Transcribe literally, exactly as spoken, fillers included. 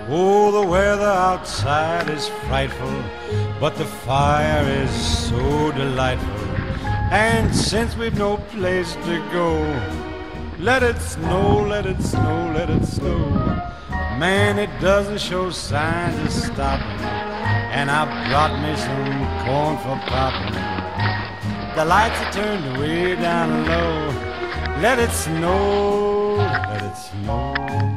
Oh, the weather outside is frightful, but the fire is so delightful. And since we've no place to go, let it snow, let it snow, let it snow. Man, it doesn't show signs of stopping, and I brought me some corn for popping. The lights are turned way down low. Let it snow, let it snow.